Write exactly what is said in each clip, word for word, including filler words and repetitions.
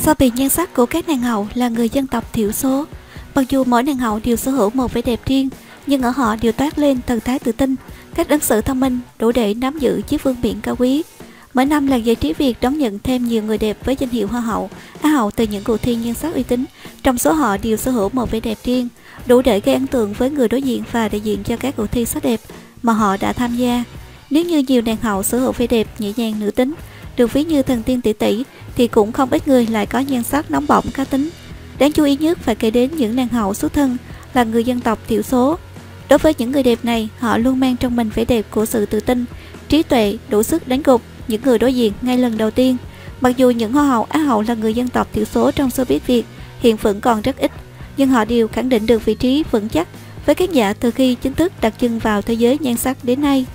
So bì nhan sắc của các nàng hậu là người dân tộc thiểu số. Mặc dù mỗi nàng hậu đều sở hữu một vẻ đẹp riêng, nhưng ở họ đều toát lên thần thái tự tin, cách ứng xử thông minh đủ để nắm giữ chiếc vương miện cao quý. Mỗi năm, làng giải trí Việt đón nhận thêm nhiều người đẹp với danh hiệu Hoa hậu, Á hậu từ những cuộc thi nhan sắc uy tín. Trong số họ đều sở hữu một vẻ đẹp riêng, đủ để gây ấn tượng với người đối diện và đại diện cho các cuộc thi sắc đẹp mà họ đã tham gia. Nếu như nhiều nàng hậu sở hữu vẻ đẹp nhẹ nhàng nữ tính, được ví như thần tiên tỷ tỷ, thì cũng không ít người lại có nhan sắc nóng bỏng cá tính. Đáng chú ý nhất phải kể đến những nàng hậu xuất thân là người dân tộc thiểu số. Đối với những người đẹp này, họ luôn mang trong mình vẻ đẹp của sự tự tin, trí tuệ đủ sức đánh gục những người đối diện ngay lần đầu tiên. Mặc dù những Hoa hậu, Á hậu là người dân tộc thiểu số trong showbiz Việt hiện vẫn còn rất ít, nhưng họ đều khẳng định được vị trí vững chắc với khán giả từ khi chính thức đặt chân vào thế giới nhan sắc đến nay.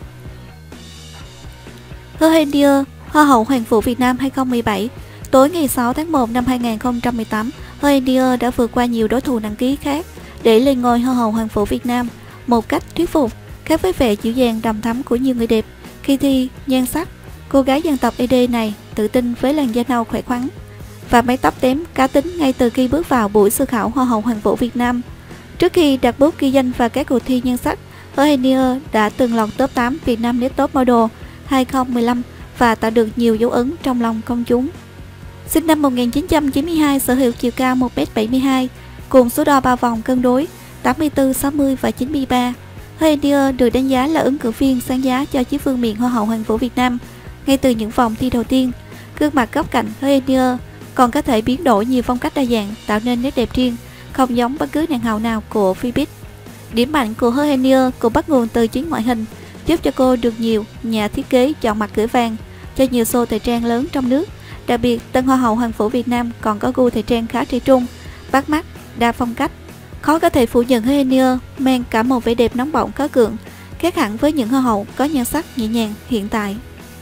Hơ Hên Deer, Hoa hậu Hoàng vũ Việt Nam hai không một bảy. Tối ngày sáu tháng một năm hai nghìn không trăm mười tám, Hơ Hên Deer đã vượt qua nhiều đối thủ nặng ký khác để lên ngôi Hoa hậu Hoàng vũ Việt Nam một cách thuyết phục. Khác với vẻ dịu dàng đằm thắm của nhiều người đẹp khi thi nhan sắc, cô gái dân tộc ét đê này tự tin với làn da nâu khỏe khoắn và mái tóc tém cá tính ngay từ khi bước vào buổi sơ khảo Hoa hậu Hoàng vũ Việt Nam. Trước khi đặt bút ghi danh vào các cuộc thi nhan sắc, Hơ Hên Deer đã từng lọt top tám Việt Nam Next Top Model hai không một lăm và tạo được nhiều dấu ấn trong lòng công chúng. Sinh năm một nghìn chín trăm chín mươi hai, sở hữu chiều cao một mét bảy mươi hai, cùng số đo ba vòng cân đối tám mươi tư, sáu mươi và chín mươi ba. Hơ Hên Deer được đánh giá là ứng cử viên sáng giá cho chiếc vương miện Hoa hậu Hoàng vũ Việt Nam ngay từ những vòng thi đầu tiên. Gương mặt góc cạnh Hơ Hên Deer còn có thể biến đổi nhiều phong cách đa dạng, tạo nên nét đẹp riêng, không giống bất cứ nàng hậu nào của showbiz. Điểm mạnh của Hơ Hên Deer cũng bắt nguồn từ chính ngoại hình, giúp cho cô được nhiều nhà thiết kế chọn mặt gửi vàng cho nhiều show thời trang lớn trong nước. Đặc biệt, tân Hoa hậu Hoàng vũ Việt Nam còn có gu thời trang khá trẻ trung, bắt mắt, đa phong cách. Khó có thể phủ nhận Hơ Hên Deer mang cả một vẻ đẹp nóng bỏng khó cưỡng, khác hẳn với những Hoa hậu có nhan sắc nhẹ nhàng hiện tại.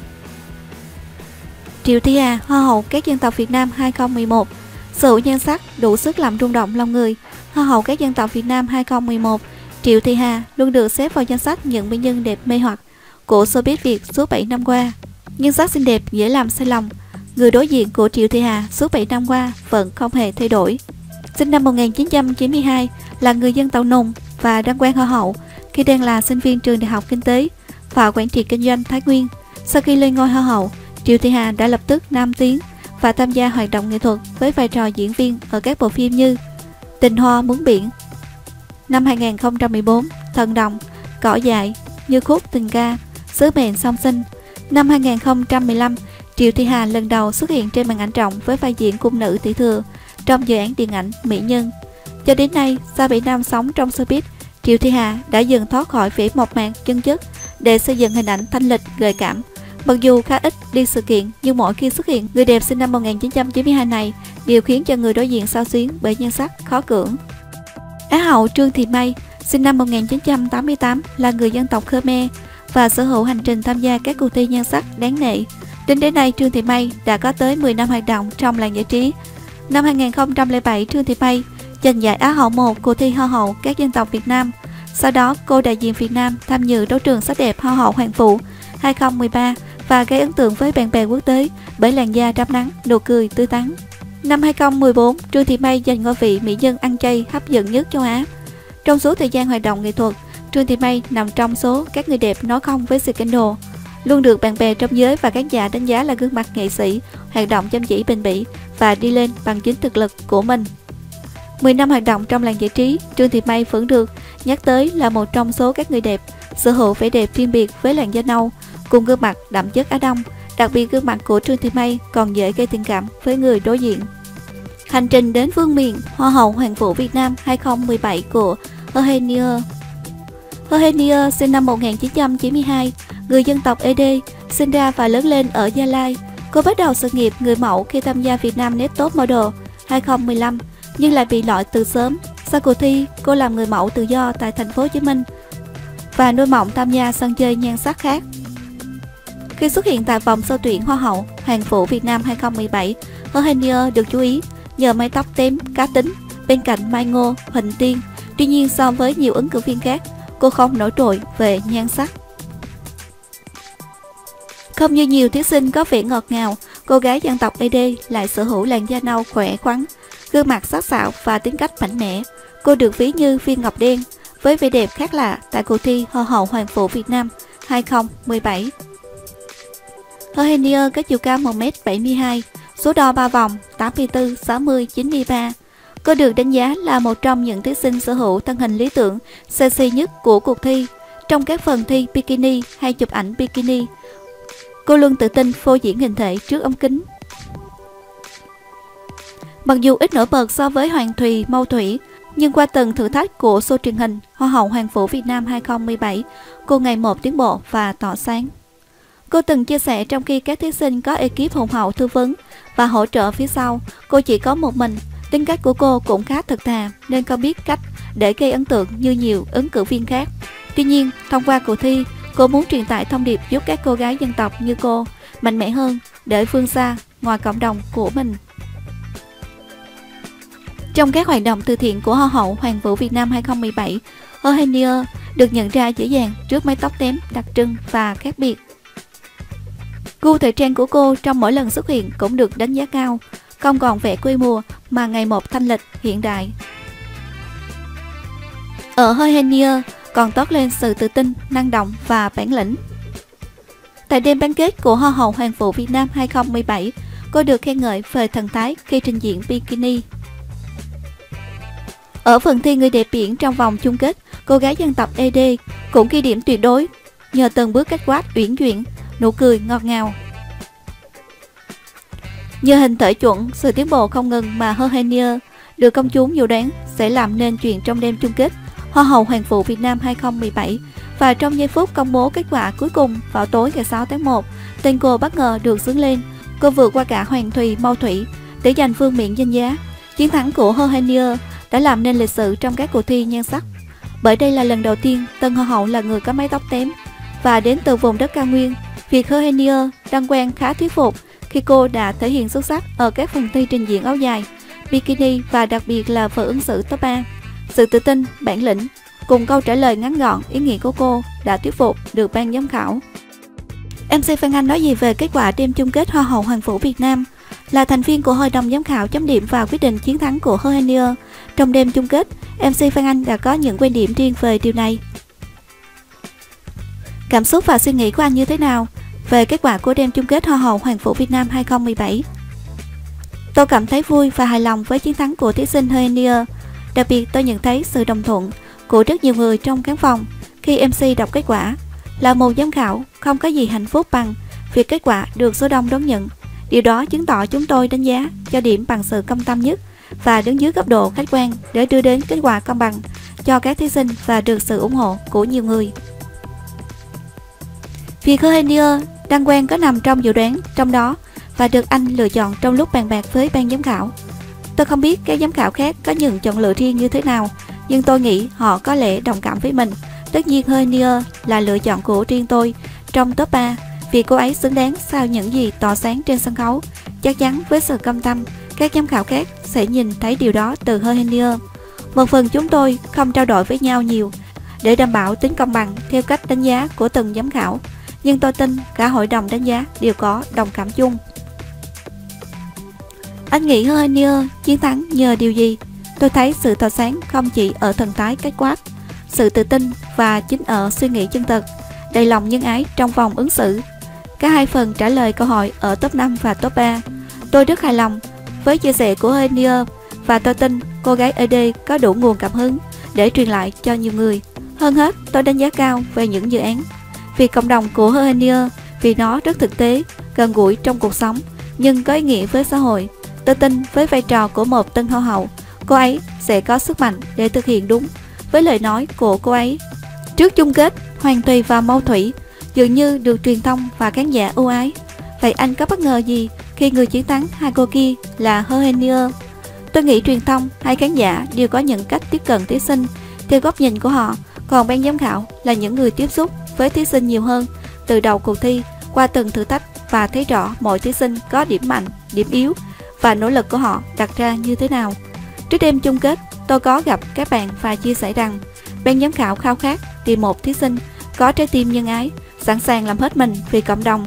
Triệu Thị Hà, Hoa hậu các dân tộc Việt Nam hai không một một. Sở hữu nhan sắc đủ sức làm rung động lòng người, Hoa hậu các dân tộc Việt Nam hai không một một, Triệu Thị Hà luôn được xếp vào danh sách những mỹ nhân đẹp mê hoặc của showbiz Việt suốt bảy năm qua. Nhan sắc xinh đẹp dễ làm say lòng, người đối diện của Triệu Thị Hà suốt bảy năm qua vẫn không hề thay đổi. Sinh năm một nghìn chín trăm chín mươi hai, là người dân tộc Nùng và đăng quang Hoa hậu khi đang là sinh viên trường Đại học Kinh tế và Quản trị Kinh doanh Thái Nguyên. Sau khi lên ngôi Hoa hậu, Triệu Thị Hà đã lập tức nam tiến và tham gia hoạt động nghệ thuật với vai trò diễn viên ở các bộ phim như Tình Hoa Muốn Biển năm hai nghìn không trăm mười bốn, Thần Đồng, Cỏ Dại, Như Khúc Tình Ca, Sứ Mệnh Song Sinh. Năm hai nghìn không trăm mười lăm, Triệu Thị Hà lần đầu xuất hiện trên màn ảnh rộng với vai diễn cung nữ tỷ thừa trong dự án điện ảnh Mỹ Nhân. Cho đến nay, sau bảy năm sống trong showbiz, Triệu Thị Hà đã dần thoát khỏi vẻ mộc mạc chân chất để xây dựng hình ảnh thanh lịch gợi cảm. Mặc dù khá ít đi sự kiện, nhưng mỗi khi xuất hiện, người đẹp sinh năm một nghìn chín trăm chín mươi hai này đều khiến cho người đối diện xao xuyến bởi nhan sắc khó cưỡng. Á hậu Trương Thị May, sinh năm một nghìn chín trăm tám mươi tám, là người dân tộc Khmer và sở hữu hành trình tham gia các cuộc thi nhan sắc đáng nể. Đến đến nay, Trương Thị May đã có tới mười năm hoạt động trong làng giải trí. Năm hai nghìn không trăm lẻ bảy, Trương Thị May giành giải Á hậu một cuộc thi Hoa hậu các dân tộc Việt Nam. Sau đó, cô đại diện Việt Nam tham dự đấu trường sắc đẹp Hoa hậu Hoàng vũ hai không một ba và gây ấn tượng với bạn bè quốc tế bởi làn da đắp nắng, nụ cười tươi tắn. Năm hai không một bốn, Trương Thị May giành ngôi vị mỹ nhân ăn chay hấp dẫn nhất châu Á. Trong suốt thời gian hoạt động nghệ thuật, Trương Thị May nằm trong số các người đẹp nói không với scandal, luôn được bạn bè trong giới và khán giả đánh giá là gương mặt nghệ sĩ, hoạt động chăm chỉ bền bỉ và đi lên bằng chính thực lực của mình. mười năm hoạt động trong làng giải trí, Trương Thị May vẫn được nhắc tới là một trong số các người đẹp sở hữu vẻ đẹp riêng biệt với làn da nâu cùng gương mặt đậm chất Á Đông. Đặc biệt, gương mặt của Trương Thị May còn dễ gây tình cảm với người đối diện. Hành trình đến vương miện Hoa hậu Hoàng vũ Việt Nam hai không một bảy của Hơ Hên Deer. Hơ Hên Deer sinh năm một nghìn chín trăm chín mươi hai, người dân tộc ét đê, sinh ra và lớn lên ở Gia Lai. Cô bắt đầu sự nghiệp người mẫu khi tham gia Việt Nam Next Top Model hai không một lăm, nhưng lại bị loại từ sớm. Sau cuộc thi, cô làm người mẫu tự do tại thành phố Hồ Chí Minh và nuôi mộng tham gia sân chơi nhan sắc khác. Khi xuất hiện tại vòng sơ tuyển Hoa hậu Hoàng vũ Việt Nam hai không một bảy, Hơ Hên Deer được chú ý nhờ mái tóc tém cá tính bên cạnh Mai Ngô, Huỳnh Tiên. Tuy nhiên, so với nhiều ứng cử viên khác, cô không nổi trội về nhan sắc. Không như nhiều thí sinh có vẻ ngọt ngào, cô gái dân tộc ét đê lại sở hữu làn da nâu khỏe khoắn, gương mặt sắc sảo và tính cách mạnh mẽ. Cô được ví như viên ngọc đen với vẻ đẹp khác lạ tại cuộc thi Hoa hậu Hoàng vũ Việt Nam hai không một bảy. Hơ Hèn Niê có chiều cao một mét bảy mươi hai, số đo ba vòng tám mươi tư, sáu mươi, chín mươi ba. Cô được đánh giá là một trong những thí sinh sở hữu thân hình lý tưởng, sexy nhất của cuộc thi. Trong các phần thi bikini hay chụp ảnh bikini, cô luôn tự tin phô diễn hình thể trước ống kính. Mặc dù ít nổi bật so với Hoàng Thùy Mâu Thủy, nhưng qua từng thử thách của show truyền hình Hoa hậu Hoàng vũ Việt Nam hai không một bảy, cô ngày một tiến bộ và tỏa sáng. Cô từng chia sẻ trong khi các thí sinh có ekip hùng hậu tư vấn và hỗ trợ phía sau, cô chỉ có một mình. Tính cách của cô cũng khá thật thà nên không biết cách để gây ấn tượng như nhiều ứng cử viên khác. Tuy nhiên, thông qua cuộc thi, cô muốn truyền tải thông điệp giúp các cô gái dân tộc như cô mạnh mẽ hơn để vươn xa ngoài cộng đồng của mình. Trong các hoạt động từ thiện của Hoa hậu Hoàng vũ Việt Nam hai không một bảy, Hơ Hèn Niê được nhận ra dễ dàng trước mái tóc tém đặc trưng và khác biệt. Gu thời trang của cô trong mỗi lần xuất hiện cũng được đánh giá cao, không còn vẻ quê mùa mà ngày một thanh lịch hiện đại. Ở Hơ Hèn Niê còn toát lên sự tự tin, năng động và bản lĩnh. Tại đêm bán kết của Hoa hậu Hoàng vũ Việt Nam hai không một bảy, cô được khen ngợi về thần thái khi trình diễn bikini. Ở phần thi người đẹp biển trong vòng chung kết, cô gái dân tộc ét đê cũng ghi điểm tuyệt đối nhờ từng bước cách quát uyển chuyển, nụ cười ngọt ngào. Nhờ hình thể chuẩn, sự tiến bộ không ngừng mà Hơ Hèn Niê được công chúng dự đoán sẽ làm nên chuyện trong đêm chung kết Hoa hậu Hoàng vũ Việt Nam hai không một bảy. Và trong giây phút công bố kết quả cuối cùng vào tối ngày sáu tháng một, tên cô bất ngờ được xướng lên. Cô vượt qua cả Hoàng Thùy Mâu Thủy để giành vương miện danh giá. Chiến thắng của Hơ Hèn Niê đã làm nên lịch sử trong các cuộc thi nhan sắc. Bởi đây là lần đầu tiên tân Hoa hậu là người có mái tóc tém và đến từ vùng đất cao nguyên. Việc Hơ Hèn Niê đăng quang khá thuyết phục khi cô đã thể hiện xuất sắc ở các phần thi trình diễn áo dài, bikini và đặc biệt là vở ứng xử top ba. Sự tự tin, bản lĩnh cùng câu trả lời ngắn gọn, ý nghĩa của cô đã thuyết phục được ban giám khảo. em xê Phan Anh nói gì về kết quả đêm chung kết Hoa hậu Hoàng vũ Việt Nam? Là thành viên của hội đồng giám khảo chấm điểm và quyết định chiến thắng của Hơ Hèn Niê trong đêm chung kết, em xê Phan Anh đã có những quan điểm riêng về điều này. Cảm xúc và suy nghĩ của anh như thế nào về kết quả của đêm chung kết Hoa hậu Hoàng vũ Việt Nam hai không một bảy? Tôi cảm thấy vui và hài lòng với chiến thắng của thí sinh Hơ Hèn Niê. Đặc biệt tôi nhận thấy sự đồng thuận của rất nhiều người trong khán phòng khi em xê đọc kết quả. Là một giám khảo, không có gì hạnh phúc bằng việc kết quả được số đông đón nhận. Điều đó chứng tỏ chúng tôi đánh giá cho điểm bằng sự công tâm nhất và đứng dưới góc độ khách quan để đưa đến kết quả công bằng cho các thí sinh và được sự ủng hộ của nhiều người. Việc Hơ Hèn Niê đăng quang có nằm trong dự đoán trong đó và được anh lựa chọn trong lúc bàn bạc với ban giám khảo. Tôi không biết các giám khảo khác có những chọn lựa riêng như thế nào, nhưng tôi nghĩ họ có lẽ đồng cảm với mình. Tất nhiên Hơ Hèn Niê là lựa chọn của riêng tôi trong top ba vì cô ấy xứng đáng sau những gì tỏa sáng trên sân khấu. Chắc chắn với sự công tâm, các giám khảo khác sẽ nhìn thấy điều đó từ Hơ Hèn Niê. Một phần chúng tôi không trao đổi với nhau nhiều để đảm bảo tính công bằng theo cách đánh giá của từng giám khảo, nhưng tôi tin cả hội đồng đánh giá đều có đồng cảm chung. Anh nghĩ Hơ Hèn Niê chiến thắng nhờ điều gì? Tôi thấy sự tỏa sáng không chỉ ở thần thái cách quát, sự tự tin và chính ở suy nghĩ chân thật, đầy lòng nhân ái trong vòng ứng xử. Cả hai phần trả lời câu hỏi ở top năm và top ba. Tôi rất hài lòng với chia sẻ của Hơ Hèn Niê và tôi tin cô gái ét đê có đủ nguồn cảm hứng để truyền lại cho nhiều người. Hơn hết, tôi đánh giá cao về những dự án vì cộng đồng của Hơ Hèn Niê, vì nó rất thực tế, gần gũi trong cuộc sống nhưng có ý nghĩa với xã hội. Tôi tin với vai trò của một tân Hoa hậu, cô ấy sẽ có sức mạnh để thực hiện đúng với lời nói của cô ấy. Trước chung kết, Hoàng Thùy và Mâu Thủy dường như được truyền thông và khán giả ưu ái. Vậy anh có bất ngờ gì khi người chiến thắng hai cô kia là Hơ Hèn Niê? Tôi nghĩ truyền thông hay khán giả đều có những cách tiếp cận thí sinh theo góc nhìn của họ, còn ban giám khảo là những người tiếp xúc với thí sinh nhiều hơn từ đầu cuộc thi qua từng thử thách và thấy rõ mỗi thí sinh có điểm mạnh, điểm yếu và nỗ lực của họ đặt ra như thế nào. Trước đêm chung kết, tôi có gặp các bạn và chia sẻ rằng ban giám khảo khao khát tìm một thí sinh có trái tim nhân ái, sẵn sàng làm hết mình vì cộng đồng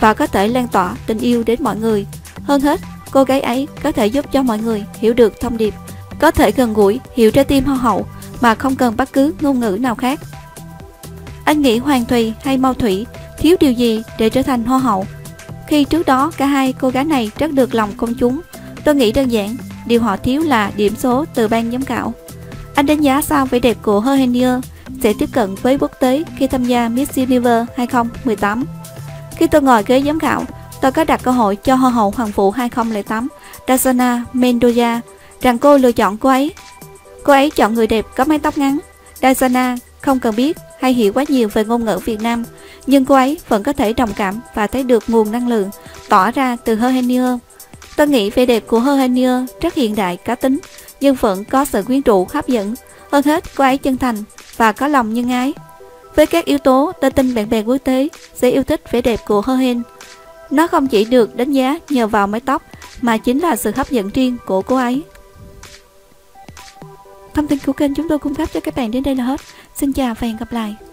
và có thể lan tỏa tình yêu đến mọi người. Hơn hết, cô gái ấy có thể giúp cho mọi người hiểu được thông điệp, có thể gần gũi, hiểu trái tim Hoa hậu mà không cần bất cứ ngôn ngữ nào khác. Anh nghĩ Hoàng Thùy hay Mao Thủy thiếu điều gì để trở thành Hoa hậu? Khi trước đó cả hai cô gái này rất được lòng công chúng, tôi nghĩ đơn giản điều họ thiếu là điểm số từ ban giám khảo. Anh đánh giá sao vẻ đẹp của Heo Henier sẽ tiếp cận với quốc tế khi tham gia Miss Universe hai không một tám? Khi tôi ngồi ghế giám khảo, tôi có đặt câu hỏi cho Hoa hậu Hoàng vũ hai không không tám Dayana Mendoza rằng cô lựa chọn cô ấy. Cô ấy chọn người đẹp có mái tóc ngắn. Dayana không cần biết hay hiểu quá nhiều về ngôn ngữ Việt Nam, nhưng cô ấy vẫn có thể đồng cảm và thấy được nguồn năng lượng tỏa ra từ Heo Henier. Tôi nghĩ vẻ đẹp của Heo Henier rất hiện đại, cá tính, nhưng vẫn có sự quyến rũ hấp dẫn. Hơn hết, cô ấy chân thành và có lòng nhân ái. Với các yếu tố, tôi tin bạn bè quốc tế sẽ yêu thích vẻ đẹp của Heo Henier. Nó không chỉ được đánh giá nhờ vào mái tóc, mà chính là sự hấp dẫn riêng của cô ấy. Thông tin của kênh chúng tôi cung cấp cho các bạn đến đây là hết. Xin chào và hẹn gặp lại.